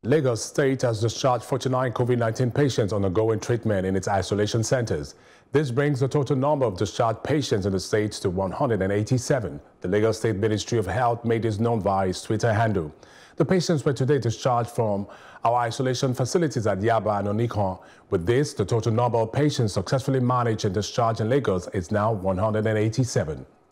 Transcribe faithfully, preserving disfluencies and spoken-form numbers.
Lagos State has discharged forty-nine COVID nineteen patients undergoing treatment in its isolation centers. This brings the total number of discharged patients in the state to one hundred eighty-seven. The Lagos State Ministry of Health made this known via its Twitter handle. The patients were today discharged from our isolation facilities at Yaba and Onikan. With this, the total number of patients successfully managed and discharged in Lagos is now one hundred eighty-seven.